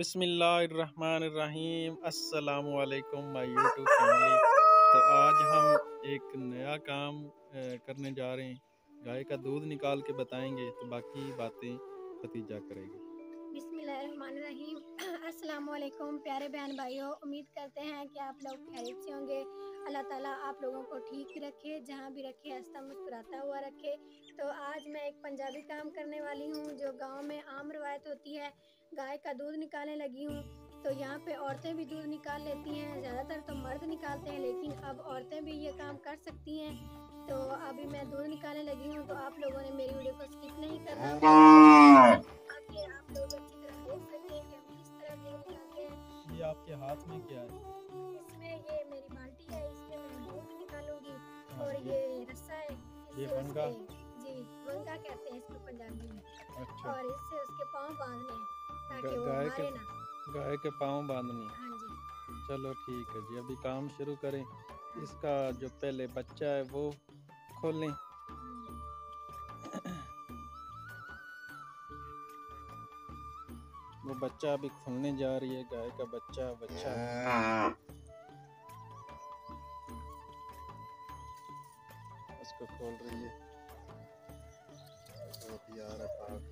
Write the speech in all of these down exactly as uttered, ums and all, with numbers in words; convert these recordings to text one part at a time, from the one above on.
बिस्मिल्लाहिर्रहमानिर्रहीम। अस्सलामु अलैकुम माय यूट्यूब फैमिली। तो आज हम एक नया काम करने जा रहे हैं। गाय का दूध निकाल के बताएंगे, तो बाकी बातें खतीजा करेगी। बिस्मिल्लाहिर्रहमानिर्रहीम। अस्सलामु अलैकुम प्यारे बहन भाइयों, उम्मीद करते हैं कि आप लोग खैरियत से होंगे। अल्लाह ताला आप लोगों को ठीक रखे, जहाँ भी रखे हंसता मुस्कुराता हुआ रखे। तो आज मैं एक पंजाबी काम करने वाली हूँ जो गांव में आम रवायत होती है। गाय का दूध निकालने लगी हूँ। तो यहाँ पे औरतें भी दूध निकाल लेती हैं, ज़्यादातर तो मर्द निकालते हैं, लेकिन अब औरतें भी ये काम कर सकती हैं। तो अभी मैं दूध निकालने लगी हूँ, तो आप लोगों ने मेरी वीडियो को स्किप नहीं करना, ताकि आप लोग अच्छी तरह देख सकें कि हम किस तरह दूध निकालते हैं। ये आपके हाथ में क्या है? इसमें ये मेरी बाल्टी है, इसमें मैं दूध निकालूंगी। हाँ, और ये, ये रस्सा है, ये इससे वंगा। उसके जी वंगा कहते हैं इसको पंजाबी में। अच्छा। और इससे उसके पाँव बांधने हैं ताकि वो गाय के मारे ना। गाय के पाँव बांधनी। हाँ जी। चलो ठीक है जी, अभी काम शुरू करें। इसका जो पहले बच्चा है वो खोलें। वो बच्चा अभी खुलने जा रही है, गाय का बच्चा बच्चा उसको खोल रही है। यार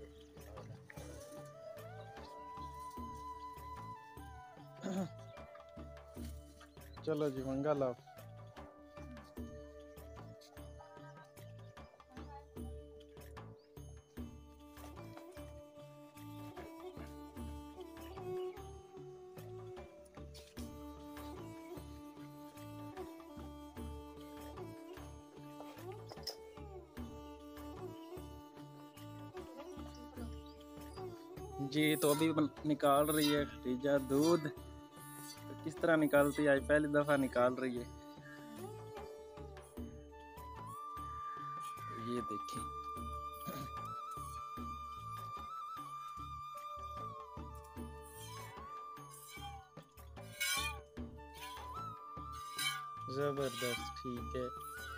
चलो जी, मंगा लाओ। जी तो अभी निकाल रही है खतीजा दूध। तो किस तरह निकालती है, आज पहली दफा निकाल रही है। ये देखिए, जबरदस्त, ठीक है।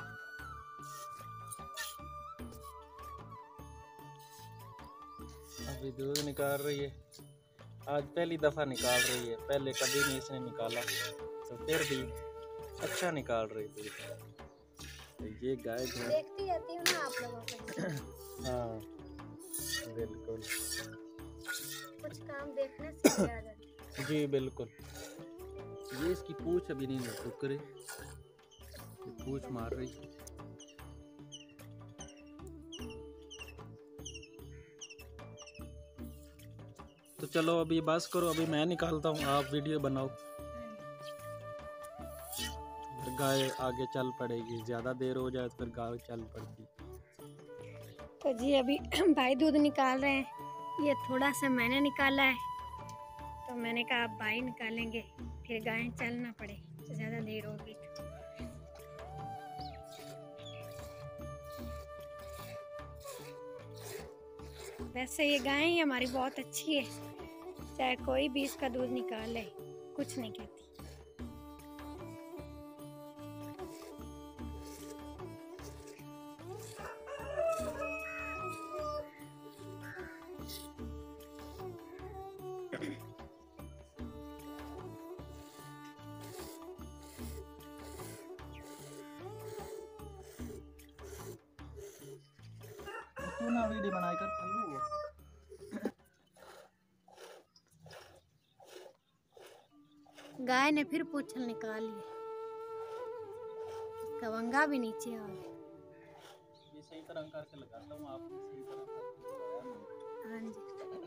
अभी दूध निकाल रही है, आज पहली दफा निकाल रही है, पहले कभी नहीं इसने निकाला, तो फिर भी अच्छा निकाल रही थी। तो ये गाय देखती रहती हूँ ना आप लोगों को। हाँ बिल्कुल, कुछ काम देखने से आ जाती है। जी बिल्कुल। ये इसकी पूंछ अभी नहीं रुक रही, पूंछ मार रही। तो चलो अभी बस करो, अभी मैं निकालता हूँ, आप वीडियो बनाओ। गाय आगे चल पड़ेगी, ज़्यादा देर हो जाए तो फिर गाय चल पड़ती। तो जी अभी भाई दूध निकाल रहे हैं। ये थोड़ा सा मैंने निकाला है, तो मैंने कहा आप भाई निकालेंगे, फिर गाय चल ना पड़े, ज़्यादा देर होगी। वैसे ये गाय ही हमारी बहुत अच्छी है, चाहे कोई भी इसका दूध निकाल ले, कुछ नहीं कहती। तू ना वीडियो बनाई कर खल्लू। गाय ने फिर पूंछल निकाल ली, इसका वंगा भी नीचे आ गया। ये सही तरह करके लगाता हूँ, आप सही तरह करके। हाँ जी।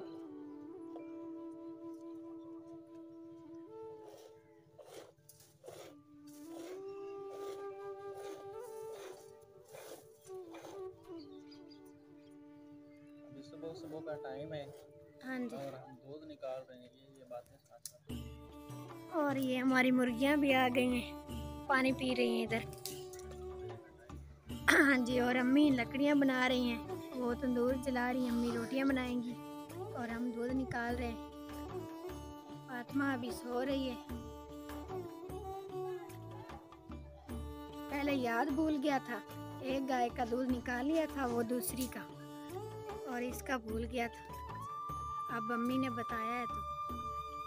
अभी सुबह सुबह का टाइम है। हाँ जी। और हम दूध निकाल रहे हैं, ये ये बातें साथ साथ। और ये हमारी मुर्गियाँ भी आ गई हैं, पानी पी रही हैं इधर। हाँ जी। और अम्मी लकड़ियाँ बना रही हैं, वो तंदूर जला रही हैं, अम्मी रोटियाँ बनाएंगी और हम दूध निकाल रहे हैं। फातिमा अभी सो रही है। पहले याद भूल गया था, एक गाय का दूध निकाल लिया था, वो दूसरी का, और इसका भूल गया था। अब अम्मी ने बताया है तो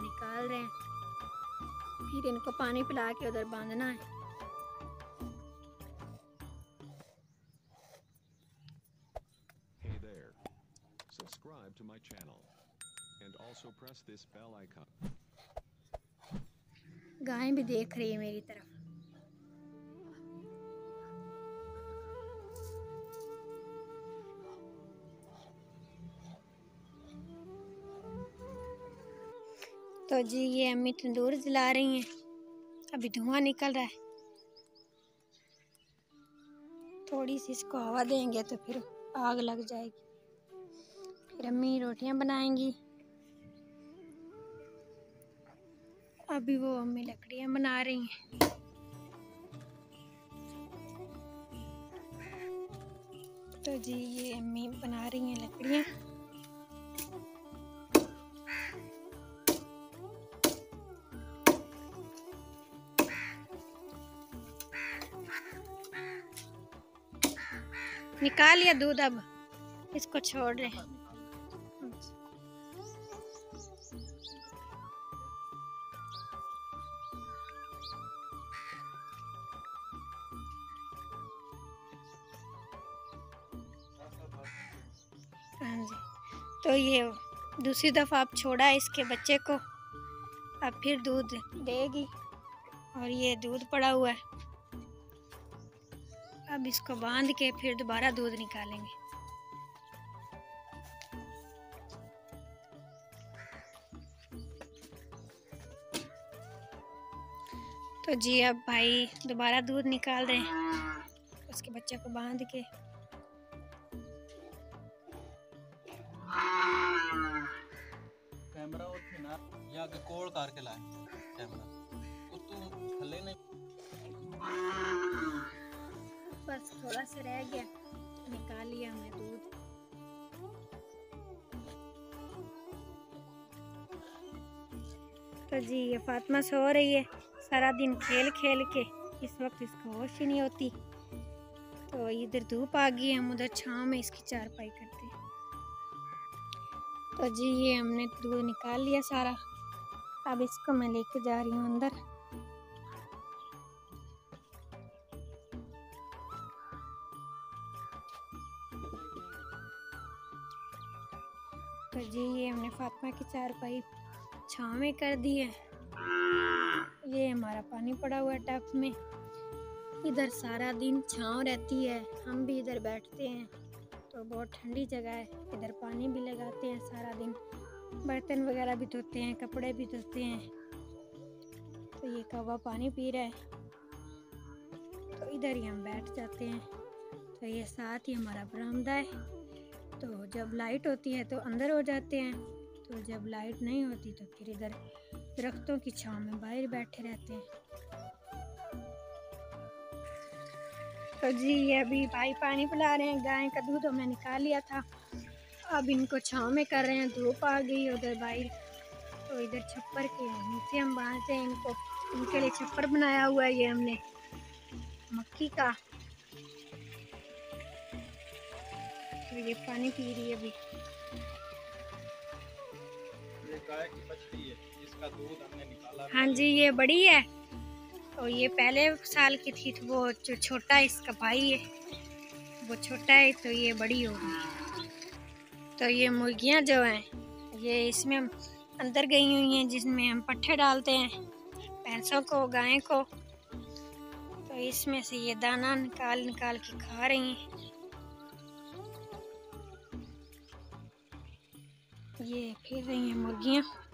निकाल रहे हैं, फिर इनको पानी पिला के उधर बांधना है। Hey there. Subscribe to my channel and also press this bell icon. गाय भी देख रही है मेरी तरफ। तो जी ये अम्मी तंदूर जला रही हैं, अभी धुआं निकल रहा है। थोड़ी सी इसको हवा देंगे तो फिर आग लग जाएगी। फिर अम्मी रोटियां बनाएंगी। अभी वो अम्मी लकड़ियां बना रही हैं। तो जी ये अम्मी बना रही हैं लकड़ियां। निकाल लिया दूध, अब इसको छोड़ रहे हैं। हाँ जी, तो ये दूसरी दफ़ा आप छोड़ा है इसके बच्चे को, अब फिर दूध देगी। और ये दूध पड़ा हुआ है, अब इसको बांध के फिर दोबारा दूध निकालेंगे। तो जी अब भाई दोबारा दूध निकाल रहे हैं उसके बच्चे को बांध के। कैमरा उठे ना या के कोल करके लाए कैमरा तो तू थले नहीं। बस थोड़ा सा रह गया, निकाल लिया हमने दूध। तो जी ये फातिमा सो रही है सारा दिन खेल खेल के, इस वक्त इसको होश ही नहीं होती। तो इधर धूप आ गई, हम उधर छांव में इसकी चारपाई करते हैं। तो जी ये हमने दूध निकाल लिया सारा, अब इसको मैं लेके जा रही हूँ अंदर। तो जी ये हमने फातिमा की चारपाई छांव में कर दी है। ये हमारा पानी पड़ा हुआ है टब में, इधर सारा दिन छांव रहती है, हम भी इधर बैठते हैं। तो बहुत ठंडी जगह है, इधर पानी भी लगाते हैं सारा दिन, बर्तन वगैरह भी धोते हैं, कपड़े भी धोते हैं। तो ये कौवा पानी पी रहा है, तो इधर ही हम बैठ जाते हैं। तो ये साथ ही हमारा बरामदा है। तो जब लाइट होती है तो अंदर हो जाते हैं, तो जब लाइट नहीं होती तो फिर इधर दरख्तों की छांव में बाहर बैठे रहते हैं। तो जी ये अभी भाई पानी पिला रहे हैं, गाय का दूध हमने निकाल लिया था, अब इनको छांव में कर रहे हैं। धूप आ गई उधर बाहर, तो इधर छप्पर के नीचे हम बांधते हैं इनको। इनके लिए छप्पर बनाया हुआ है ये हमने मक्की का। तो ये पानी पी रही है अभी। ये गाय की बछड़ी है, इसका दूध हमने निकाला। हाँ जी ये बड़ी है, और ये पहले साल की थी, तो वो जो छोटा है इसका भाई है, वो छोटा है, तो ये बड़ी होगी। तो ये मुर्गियाँ जो हैं ये इसमें अंदर गई हुई हैं, जिसमें हम पट्ठे डालते हैं भैंसों को, गाय को। तो इसमें से ये दाना निकाल निकाल के खा रही हैं। ये फिर रही हैं मुर्गियाँ।